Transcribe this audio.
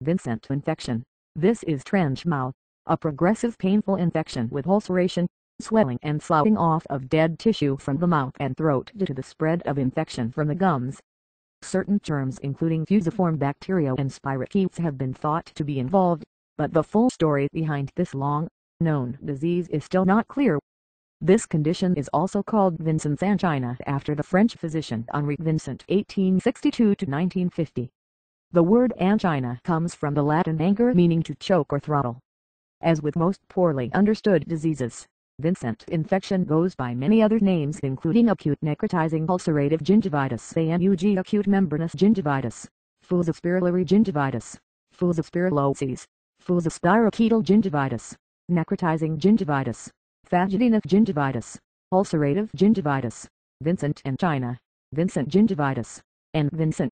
Vincent infection. This is trench mouth, a progressive painful infection with ulceration, swelling and sloughing off of dead tissue from the mouth and throat due to the spread of infection from the gums. Certain germs including fusiform bacteria and spirochetes have been thought to be involved, but the full story behind this long-known disease is still not clear. This condition is also called Vincent's angina after the French physician Henri Vincent (1862–1950). The word angina comes from the Latin anger, meaning to choke or throttle. As with most poorly understood diseases, Vincent infection goes by many other names including acute necrotizing ulcerative gingivitis (ANUG), acute membranous gingivitis, fusospirillary gingivitis, fusospirilloses, fusospirochetal gingivitis, necrotizing gingivitis, phagedenic gingivitis, ulcerative gingivitis, Vincent angina, Vincent gingivitis, and Vincent